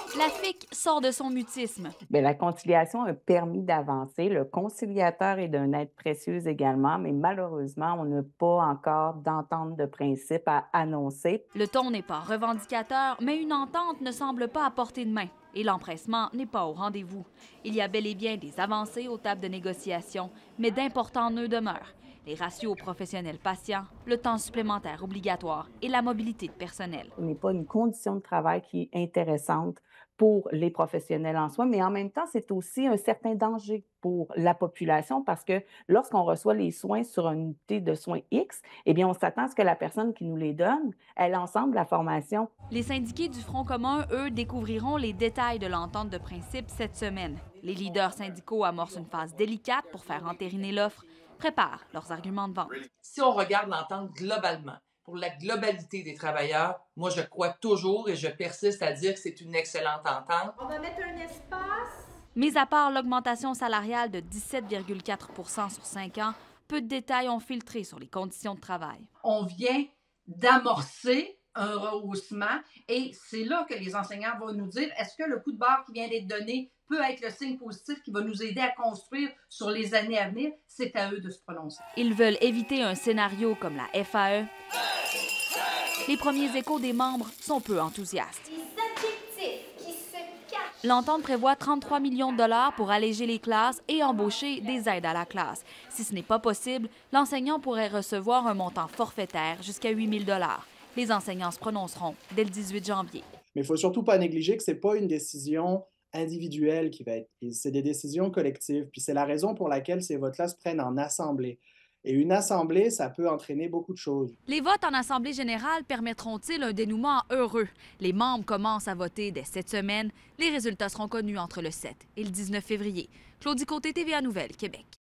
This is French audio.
La FIC sort de son mutisme. Bien, la conciliation a permis d'avancer. Le conciliateur est d'une aide précieuse également, mais malheureusement, on n'a pas encore d'entente de principe à annoncer. Le ton n'est pas revendicateur, mais une entente ne semble pas à portée de main. Et l'empressement n'est pas au rendez-vous. Il y a bel et bien des avancées aux tables de négociation, mais d'importants nœuds demeurent. Les ratios professionnels-patients, le temps supplémentaire obligatoire et la mobilité de personnel. Ce n'est pas une condition de travail qui est intéressante pour les professionnels en soi, mais en même temps, c'est aussi un certain danger pour la population parce que lorsqu'on reçoit les soins sur une unité de soins X, eh bien, on s'attend à ce que la personne qui nous les donne ait l'ensemble de la formation. Les syndiqués du Front commun, eux, découvriront les détails de l'entente de principe cette semaine. Les leaders syndicaux amorcent une phase délicate pour faire entériner l'offre, préparent leurs arguments de vente. Si on regarde l'entente globalement, pour la globalité des travailleurs, moi, je crois toujours et je persiste à dire que c'est une excellente entente. On va mettre un espace. Mis à part l'augmentation salariale de 17,4 sur 5 ans, peu de détails ont filtré sur les conditions de travail. On vient d'amorcer un rehaussement et c'est là que les enseignants vont nous dire est-ce que le coup de barre qui vient d'être donné peut être le signe positif qui va nous aider à construire sur les années à venir? C'est à eux de se prononcer. Ils veulent éviter un scénario comme la FAE. Les premiers échos des membres sont peu enthousiastes. Des adjectifs qui se cachent. L'entente prévoit 33 millions de dollars pour alléger les classes et embaucher des aides à la classe. Si ce n'est pas possible, l'enseignant pourrait recevoir un montant forfaitaire jusqu'à 8 000 $. Les enseignants se prononceront dès le 18 janvier. Mais il ne faut surtout pas négliger que ce n'est pas une décision individuelle qui va être prise, c'est des décisions collectives. Puis c'est la raison pour laquelle ces votes-là se prennent en assemblée. Et une assemblée, ça peut entraîner beaucoup de choses. Les votes en Assemblée générale permettront-ils un dénouement heureux? Les membres commencent à voter dès cette semaine. Les résultats seront connus entre le 7 et le 19 février. Claudie Côté, TVA Nouvelles, Québec.